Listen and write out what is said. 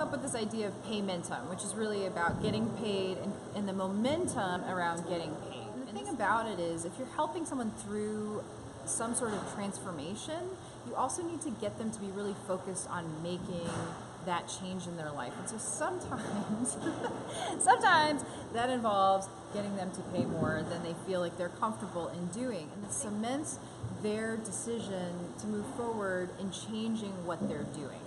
up with this idea of paymentum, which is really about getting paid and the momentum around getting paid. And the thing about it is, if you're helping someone through some sort of transformation, you also need to get them to be really focused on making that change in their life. And so sometimes, sometimes that involves getting them to pay more than they feel like they're comfortable in doing. And it cements their decision to move forward in changing what they're doing.